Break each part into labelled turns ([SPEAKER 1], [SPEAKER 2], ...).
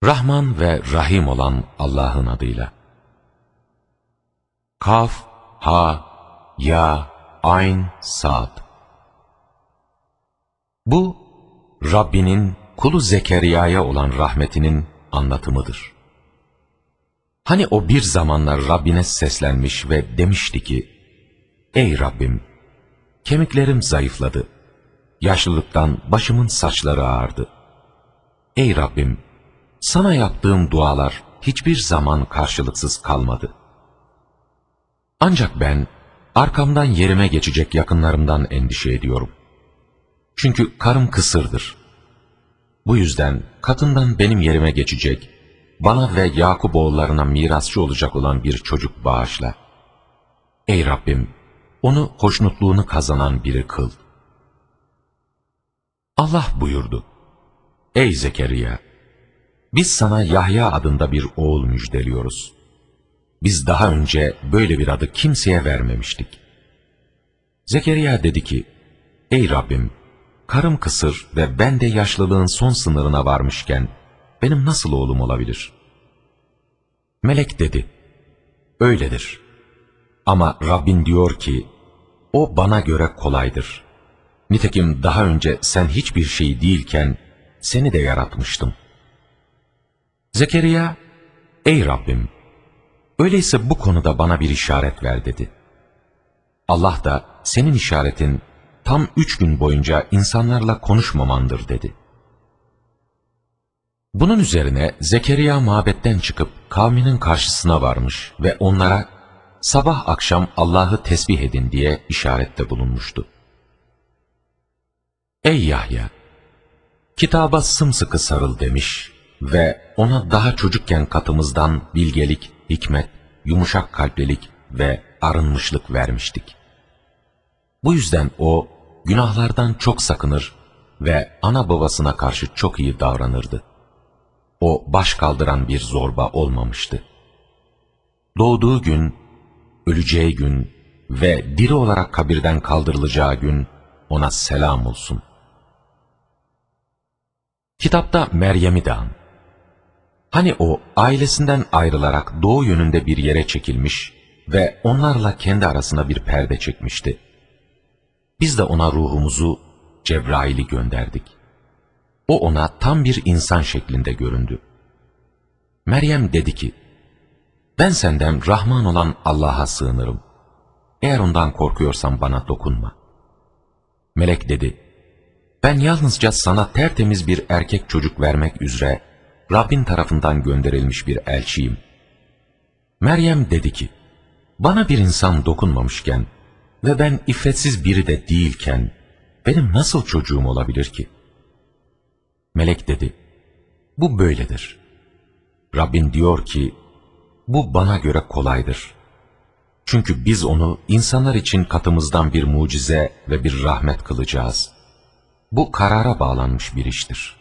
[SPEAKER 1] Rahman ve Rahim olan Allah'ın adıyla. Kaf, Ha, Ya, Ayn, Sad. Bu, Rabbinin kulu Zekeriya'ya olan rahmetinin anlatımıdır. Hani o bir zamanlar Rabbine seslenmiş ve demişti ki, Ey Rabbim, kemiklerim zayıfladı, yaşlılıktan başımın saçları ağardı. Ey Rabbim, sana yaptığım dualar hiçbir zaman karşılıksız kalmadı. Ancak ben, arkamdan yerime geçecek yakınlarımdan endişe ediyorum. Çünkü karım kısırdır. Bu yüzden katından benim yerime geçecek, bana ve Yakup oğullarına mirasçı olacak olan bir çocuk bağışla. Ey Rabbim, onu hoşnutluğunu kazanan biri kıl. Allah buyurdu, Ey Zekeriya, biz sana Yahya adında bir oğul müjdeliyoruz. Biz daha önce böyle bir adı kimseye vermemiştik. Zekeriya dedi ki, Ey Rabbim, karım kısır ve ben de yaşlılığın son sınırına varmışken, benim nasıl oğlum olabilir? Melek dedi, öyledir. Ama Rabbin diyor ki, o bana göre kolaydır. Nitekim daha önce sen hiçbir şey değilken, seni de yaratmıştım. Zekeriya, ey Rabbim, öyleyse bu konuda bana bir işaret ver dedi. Allah da senin işaretin tam 3 gün boyunca insanlarla konuşmamandır dedi. Bunun üzerine Zekeriya mabetten çıkıp kavminin karşısına varmış ve onlara sabah akşam Allah'ı tesbih edin diye işarette bulunmuştu. Ey Yahya! Kitaba sımsıkı sarıl demiş ve ona daha çocukken katımızdan bilgelik, hikmet, yumuşak kalplilik ve arınmışlık vermiştik. Bu yüzden o, günahlardan çok sakınır ve ana babasına karşı çok iyi davranırdı. O, baş kaldıran bir zorba olmamıştı. Doğduğu gün, öleceği gün ve diri olarak kabirden kaldırılacağı gün, ona selam olsun. Kitapta Meryem'i de an. Hani o, ailesinden ayrılarak doğu yönünde bir yere çekilmiş ve onlarla kendi arasına bir perde çekmişti. Biz de ona ruhumuzu, Cebrail'i gönderdik. O ona tam bir insan şeklinde göründü. Meryem dedi ki, ben senden Rahman olan Allah'a sığınırım. Eğer ondan korkuyorsan bana dokunma. Melek dedi, ben yalnızca sana tertemiz bir erkek çocuk vermek üzere Rabbin tarafından gönderilmiş bir elçiyim. Meryem dedi ki, bana bir insan dokunmamışken ve ben iffetsiz biri de değilken benim nasıl çocuğum olabilir ki? Melek dedi, bu böyledir. Rabbin diyor ki, bu bana göre kolaydır. Çünkü biz onu insanlar için katımızdan bir mucize ve bir rahmet kılacağız. Bu karara bağlanmış bir iştir.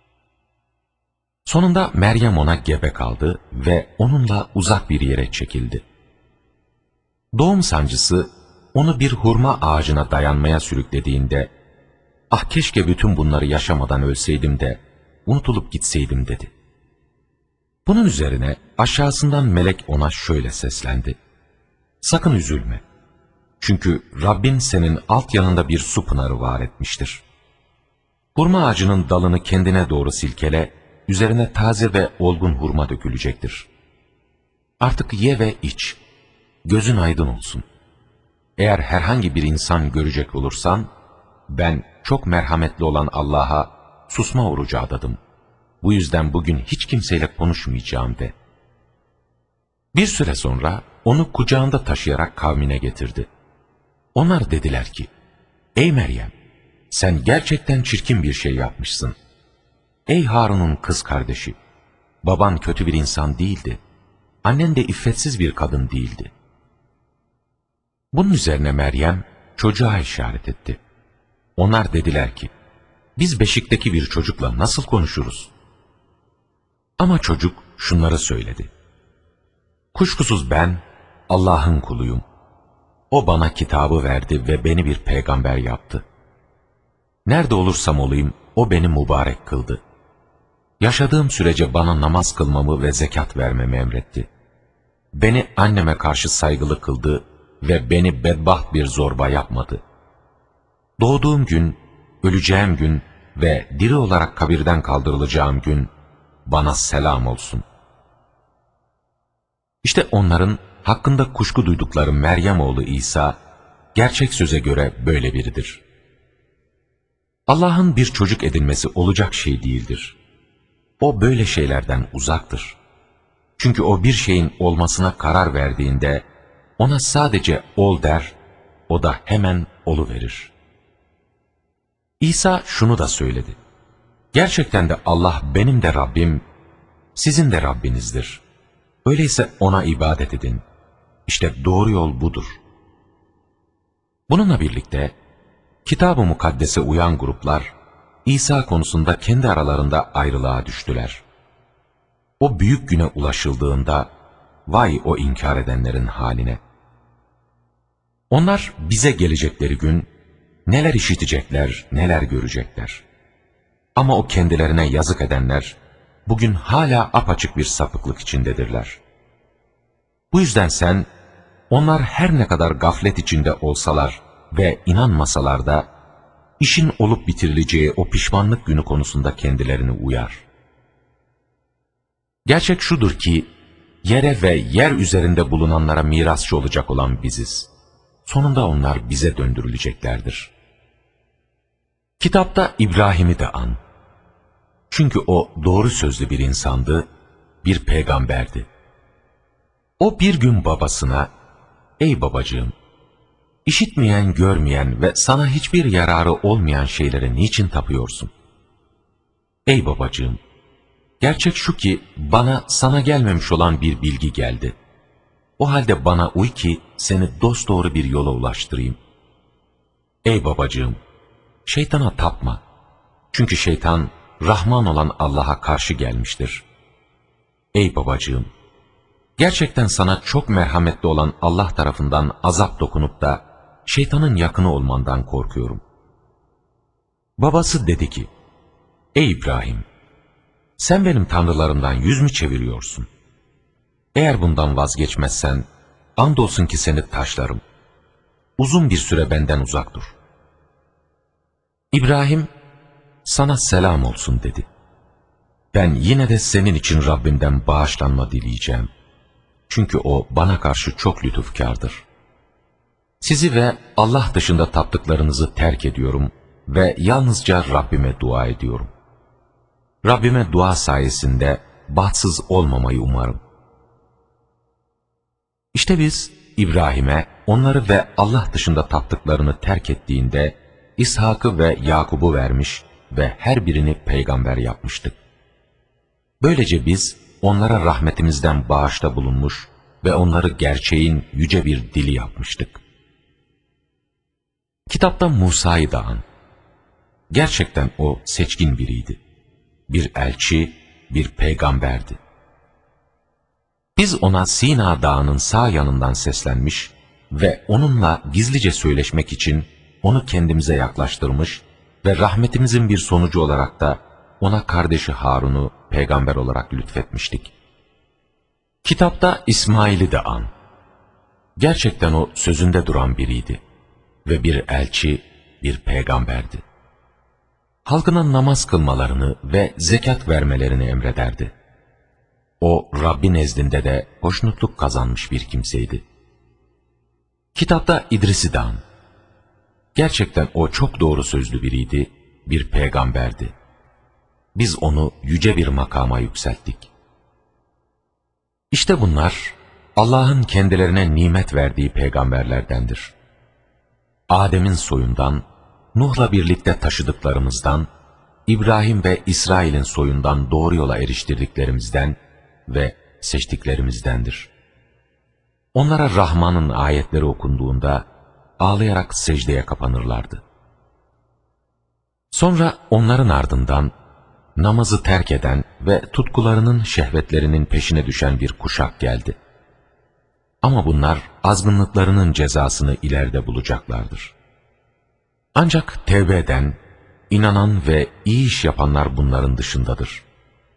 [SPEAKER 1] Sonunda Meryem ona gebe kaldı ve onunla uzak bir yere çekildi. Doğum sancısı onu bir hurma ağacına dayanmaya sürüklediğinde, ah keşke bütün bunları yaşamadan ölseydim de unutulup gitseydim dedi. Bunun üzerine aşağısından melek ona şöyle seslendi. Sakın üzülme. Çünkü Rabbin senin alt yanında bir su pınarı var etmiştir. Hurma ağacının dalını kendine doğru silkele, üzerine taze ve olgun hurma dökülecektir. Artık ye ve iç, gözün aydın olsun. Eğer herhangi bir insan görecek olursan, ben çok merhametli olan Allah'a susma orucu adadım. Bu yüzden bugün hiç kimseyle konuşmayacağım de. Bir süre sonra onu kucağında taşıyarak kavmine getirdi. Onlar dediler ki, ey Meryem, sen gerçekten çirkin bir şey yapmışsın. Ey Harun'un kız kardeşi, baban kötü bir insan değildi. Annen de iffetsiz bir kadın değildi. Bunun üzerine Meryem çocuğa işaret etti. Onlar dediler ki, biz beşikteki bir çocukla nasıl konuşuruz? Ama çocuk şunları söyledi. Kuşkusuz ben Allah'ın kuluyum. O bana kitabı verdi ve beni bir peygamber yaptı. Nerede olursam olayım o beni mübarek kıldı. Yaşadığım sürece bana namaz kılmamı ve zekat vermemi emretti. Beni anneme karşı saygılı kıldı ve beni bedbaht bir zorba yapmadı. Doğduğum gün, öleceğim gün ve diri olarak kabirden kaldırılacağım gün bana selam olsun. İşte onların hakkında kuşku duydukları Meryem oğlu İsa, gerçek söze göre böyle biridir. Allah'ın bir çocuk edinmesi olacak şey değildir. O böyle şeylerden uzaktır. Çünkü o bir şeyin olmasına karar verdiğinde, ona sadece ol der, o da hemen oluverir. İsa şunu da söyledi. Gerçekten de Allah benim de Rabbim, sizin de Rabbinizdir. Öyleyse ona ibadet edin. İşte doğru yol budur. Bununla birlikte, Kitab-ı Mukaddes'e uyan gruplar, İsa konusunda kendi aralarında ayrılığa düştüler. O büyük güne ulaşıldığında, vay o inkar edenlerin haline! Onlar bize gelecekleri gün, neler işitecekler, neler görecekler. Ama o kendilerine yazık edenler, bugün hala apaçık bir sapıklık içindedirler. Bu yüzden sen, onlar her ne kadar gaflet içinde olsalar ve inanmasalar da, işin olup bitirileceği o pişmanlık günü konusunda kendilerini uyar. Gerçek şudur ki, yere ve yer üzerinde bulunanlara mirasçı olacak olan biziz. Sonunda onlar bize döndürüleceklerdir. Kitapta İbrahim'i de an. Çünkü o doğru sözlü bir insandı, bir peygamberdi. O bir gün babasına, ''Ey babacığım, işitmeyen, görmeyen ve sana hiçbir yararı olmayan şeylere niçin tapıyorsun? Ey babacığım, gerçek şu ki bana sana gelmemiş olan bir bilgi geldi. O halde bana uy ki seni dosdoğru bir yola ulaştırayım. Ey babacığım, şeytana tapma. Çünkü şeytan, Rahman olan Allah'a karşı gelmiştir. Ey babacığım, gerçekten sana çok merhametli olan Allah tarafından azap dokunup da şeytanın yakını olmandan korkuyorum. Babası dedi ki, ey İbrahim, sen benim tanrılarımdan yüz mü çeviriyorsun? Eğer bundan vazgeçmezsen, andolsun ki seni taşlarım. Uzun bir süre benden uzak dur. İbrahim, sana selam olsun dedi. Ben yine de senin için Rabbimden bağışlanma dileyeceğim. Çünkü o bana karşı çok lütufkardır. Sizi ve Allah dışında taptıklarınızı terk ediyorum ve yalnızca Rabbime dua ediyorum. Rabbime dua sayesinde bahtsız olmamayı umarım. İşte biz İbrahim'e onları ve Allah dışında taptıklarını terk ettiğinde İshak'ı ve Yakub'u vermiş ve her birini peygamber yapmıştık. Böylece biz onlara rahmetimizden bağışta bulunmuş ve onları gerçeğin yüce bir dili yapmıştık. Kitapta Musa'yı da an. Gerçekten o seçkin biriydi. Bir elçi, bir peygamberdi. Biz ona Sina Dağı'nın sağ yanından seslenmiş ve onunla gizlice söyleşmek için onu kendimize yaklaştırmış ve rahmetimizin bir sonucu olarak da ona kardeşi Harun'u peygamber olarak lütfetmiştik. Kitapta İsmail'i de an. Gerçekten o sözünde duran biriydi ve bir elçi, bir peygamberdi. Halkına namaz kılmalarını ve zekat vermelerini emrederdi. O Rabbi nezdinde de hoşnutluk kazanmış bir kimseydi. Kitapta İdris'i de an. Gerçekten o çok doğru sözlü biriydi, bir peygamberdi. Biz onu yüce bir makama yükselttik. İşte bunlar Allah'ın kendilerine nimet verdiği peygamberlerdendir. Adem'in soyundan, Nuh'la birlikte taşıdıklarımızdan, İbrahim ve İsrail'in soyundan doğru yola eriştirdiklerimizden ve seçtiklerimizdendir. Onlara Rahman'ın ayetleri okunduğunda ağlayarak secdeye kapanırlardı. Sonra onların ardından namazı terk eden ve tutkularının şehvetlerinin peşine düşen bir kuşak geldi. Ama bunlar azgınlıklarının cezasını ileride bulacaklardır. Ancak tevbe eden, inanan ve iyi iş yapanlar bunların dışındadır.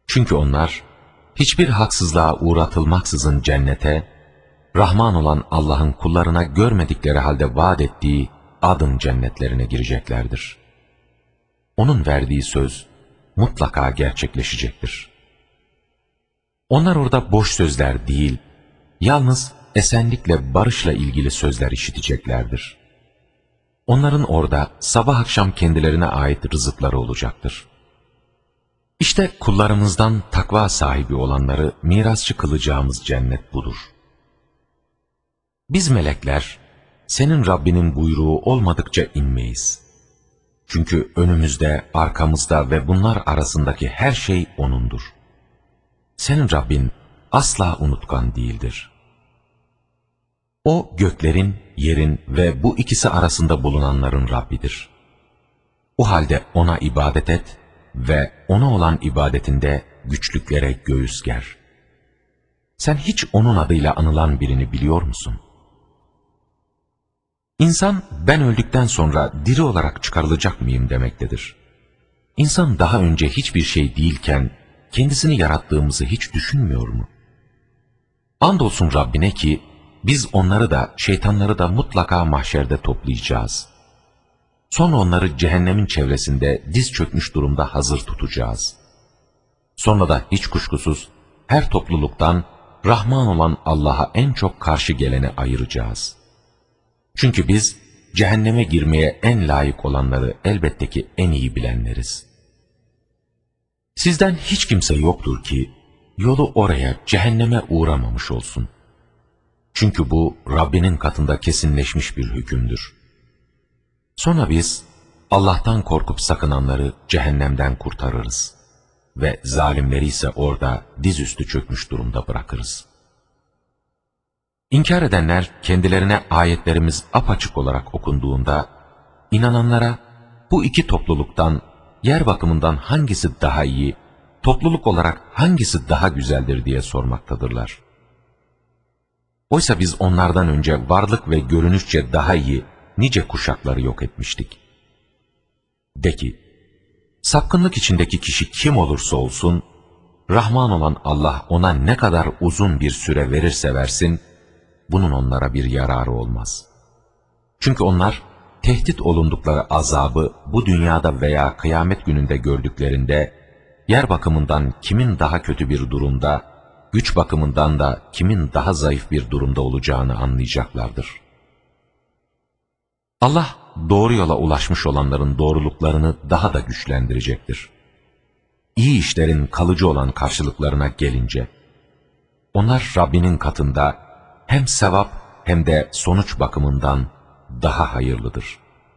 [SPEAKER 1] Çünkü onlar hiçbir haksızlığa uğratılmaksızın cennete, Rahman olan Allah'ın kullarına görmedikleri halde vaat ettiği adın cennetlerine gireceklerdir. Onun verdiği söz mutlaka gerçekleşecektir. Onlar orada boş sözler değil, yalnız esenlikle, barışla ilgili sözler işiteceklerdir. Onların orada sabah akşam kendilerine ait rızıkları olacaktır. İşte kullarımızdan takva sahibi olanları mirasçı kılacağımız cennet budur. Biz melekler, senin Rabbinin buyruğu olmadıkça inmeyiz. Çünkü önümüzde, arkamızda ve bunlar arasındaki her şey O'nundur. Senin Rabbin asla unutkan değildir. O göklerin, yerin ve bu ikisi arasında bulunanların Rabbidir. O halde O'na ibadet et ve O'na olan ibadetinde güçlüklere göğüs ger. Sen hiç O'nun adıyla anılan birini biliyor musun? İnsan, ben öldükten sonra diri olarak çıkarılacak mıyım demektedir. İnsan daha önce hiçbir şey değilken, kendisini yarattığımızı hiç düşünmüyor mu? Andolsun Rabbine ki, biz onları da, şeytanları da mutlaka mahşerde toplayacağız. Sonra onları cehennemin çevresinde diz çökmüş durumda hazır tutacağız. Sonra da hiç kuşkusuz, her topluluktan Rahman olan Allah'a en çok karşı geleni ayıracağız. Çünkü biz, cehenneme girmeye en layık olanları elbette ki en iyi bilenleriz. Sizden hiç kimse yoktur ki, yolu oraya, cehenneme uğramamış olsun. Çünkü bu, Rabbinin katında kesinleşmiş bir hükümdür. Sonra biz, Allah'tan korkup sakınanları cehennemden kurtarırız ve zalimleri ise orada dizüstü çökmüş durumda bırakırız. İnkar edenler, kendilerine ayetlerimiz apaçık olarak okunduğunda, inananlara bu iki topluluktan, yer bakımından hangisi daha iyi, topluluk olarak hangisi daha güzeldir diye sormaktadırlar. Oysa biz onlardan önce varlık ve görünüşçe daha iyi nice kuşakları yok etmiştik. De ki, sapkınlık içindeki kişi kim olursa olsun, Rahman olan Allah ona ne kadar uzun bir süre verirse versin, bunun onlara bir yararı olmaz. Çünkü onlar, tehdit olundukları azabı bu dünyada veya kıyamet gününde gördüklerinde, yer bakımından kimin daha kötü bir durumda, güç bakımından da kimin daha zayıf bir durumda olacağını anlayacaklardır. Allah, doğru yola ulaşmış olanların doğruluklarını daha da güçlendirecektir. İyi işlerin kalıcı olan karşılıklarına gelince, onlar Rabbinin katında hem sevap hem de sonuç bakımından daha hayırlıdır.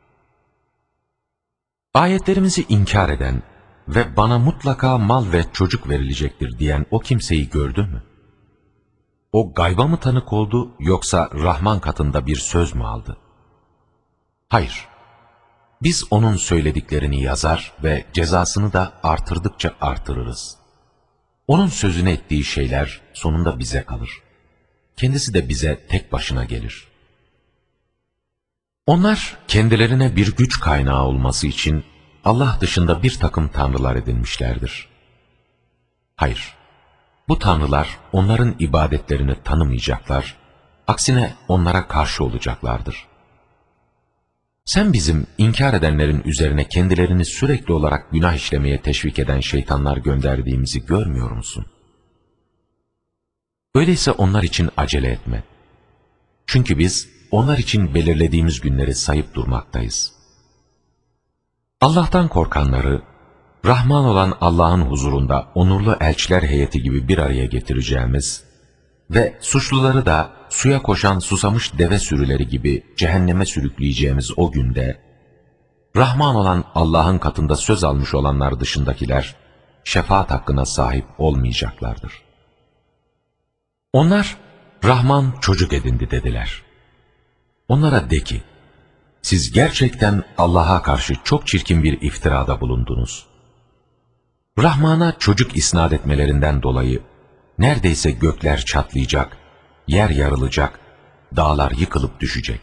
[SPEAKER 1] Ayetlerimizi inkar eden ve bana mutlaka mal ve çocuk verilecektir diyen o kimseyi gördü mü? O gayba mı tanık oldu yoksa Rahman katında bir söz mü aldı? Hayır, biz onun söylediklerini yazar ve cezasını da artırdıkça artırırız. Onun sözüne ettiği şeyler sonunda bize kalır. Kendisi de bize tek başına gelir. Onlar kendilerine bir güç kaynağı olması için Allah dışında bir takım tanrılar edinmişlerdir. Hayır, bu tanrılar onların ibadetlerini tanımayacaklar, aksine onlara karşı olacaklardır. Sen bizim inkar edenlerin üzerine kendilerini sürekli olarak günah işlemeye teşvik eden şeytanlar gönderdiğimizi görmüyor musun? Öyleyse onlar için acele etme. Çünkü biz onlar için belirlediğimiz günleri sayıp durmaktayız. Allah'tan korkanları, Rahman olan Allah'ın huzurunda onurlu elçiler heyeti gibi bir araya getireceğimiz ve suçluları da suya koşan susamış deve sürüleri gibi cehenneme sürükleyeceğimiz o günde, Rahman olan Allah'ın katında söz almış olanlar dışındakiler, şefaat hakkına sahip olmayacaklardır. Onlar, Rahman çocuk edindi dediler. Onlara de ki, siz gerçekten Allah'a karşı çok çirkin bir iftirada bulundunuz. Rahman'a çocuk isnat etmelerinden dolayı, neredeyse gökler çatlayacak, yer yarılacak, dağlar yıkılıp düşecek.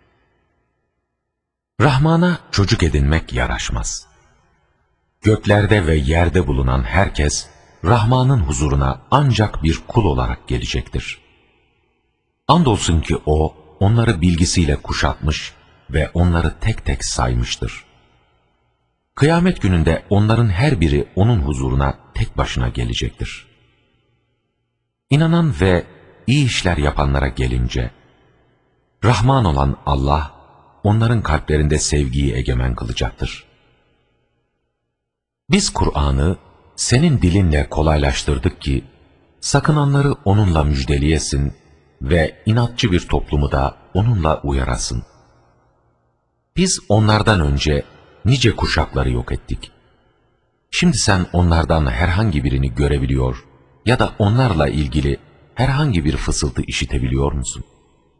[SPEAKER 1] Rahman'a çocuk edinmek yaraşmaz. Göklerde ve yerde bulunan herkes, Rahman'ın huzuruna ancak bir kul olarak gelecektir. Andolsun ki O, onları bilgisiyle kuşatmış ve onları tek tek saymıştır. Kıyamet gününde onların her biri onun huzuruna tek başına gelecektir. İnanan ve iyi işler yapanlara gelince, Rahman olan Allah, onların kalplerinde sevgiyi egemen kılacaktır. Biz Kur'an'ı senin dilinle kolaylaştırdık ki, sakınanları onunla müjdeleyesin ve inatçı bir toplumu da onunla uyarasın. Biz onlardan önce nice kuşakları yok ettik. Şimdi sen onlardan herhangi birini görebiliyor ya da onlarla ilgili herhangi bir fısıltı işitebiliyor musun?